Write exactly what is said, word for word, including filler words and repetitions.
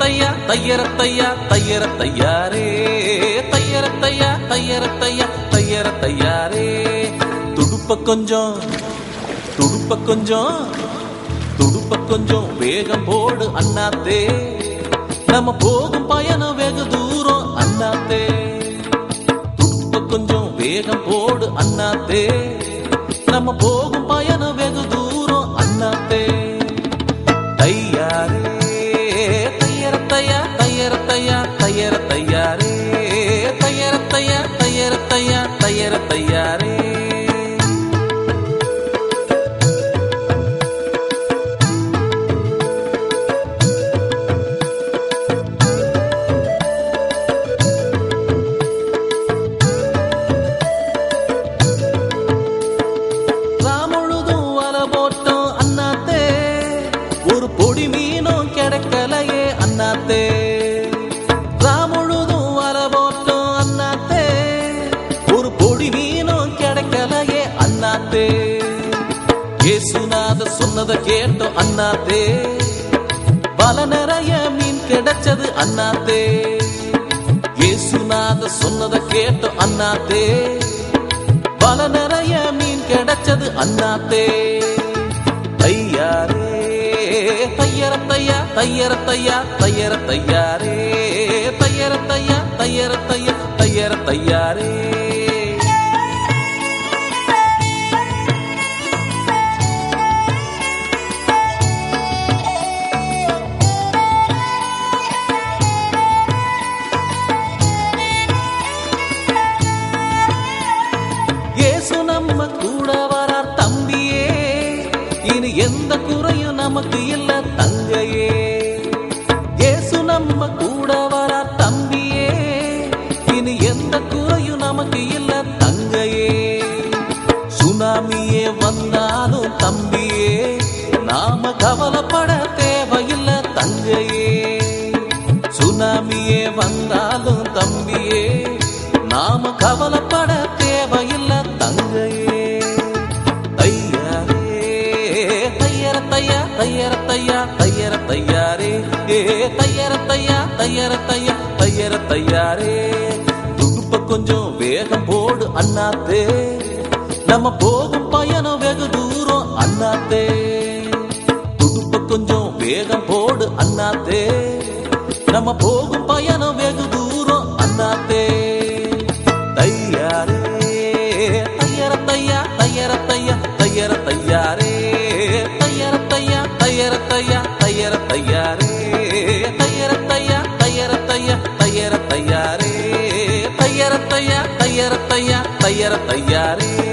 தையரத்தையா தையரத்தையா தையரத்தையாரே தையரத்தையா தையரத்தையா தையரத்தையாரே துடுப்ப கொஞ்சம் துடுப்ப கொஞ்சம் துடுப்ப கொஞ்சம் வேகம் போடு அண்ணாத்தே நம்ம போகும் பயணம் வெகு தூரம் அண்ணாத்தே துடுப்ப கொஞ்சம் வேகம் போடு அண்ணாத்தே நம்ம போகும் பயணம் வெகு தூரம் அண்ணாத்தே தையாரே தையரத்தையா தையரத்தையா தையரத்தையாரே தையரத்தையா தையரத்தையா தையரத்தையாரே ஒரு பொடி மீனும் கிடைக்கலையே அண்ணாத்தே ராமுழுதும் வர போட்டோம் அண்ணாத்தே ஒரு பொடி மீனும் கிடைக்கலையே அண்ணாத்தே இயேசுநாத சொன்னதை கேட்டோம் அண்ணாத்தே பல நிறைய மீன் கிடைச்சது அண்ணாத்தே இயேசுநாத சொன்னதை கேட்டோம் அண்ணாத்தே பல நிறைய மீன் கிடைச்சது அண்ணாத்தே தையாரே தையரத்தையா தையரத்தையா தையரத்தையாரே தையரத்தையா தையரத்தையா தையரத்தையாரே இயேசு நம்ம கூட வரார் தம்பியே இனி எந்த குறையும் நமக்கு இல்ல தங்கையே இயேசு நம்ம கூட வரார் தம்பியே இனி எந்த குறையும் நமக்கு இல்ல தங்கையே சுனாமியே வந்தாலும் தம்பியே நாம கவலைப்பட தேவையில்லை தங்கையே சுனாமியே வந்தாலும் தம்பியே நாம கவலைப்பட தேவையில்லை தங்கையே தையரத்தையா தையரத்தையா தையரத்தையாரே ஏ தையரத்தையா தையரத்தையா தையரத்தையாரே துடுப்ப கொஞ்சம் வேகம் போடு அண்ணாத்தே நம்ம போகும் பயணம் வெகு தூரம் அண்ணாத்தே துடுப்ப கொஞ்சம் வேகம் போடு அண்ணாத்தே நம்ம போகும் பயணம் வெகு தூரம் அண்ணாத்தே தையாரே தையரத்தையா தையரத்தையா தையரத்தையாரே தையரத்தையா தையரத்தையா தையரத்தையாரே தையரத்தையா தையரத்தையா தையரத்தையாரே தையரத்தையா தையரத்தையா தையரத்தையாரே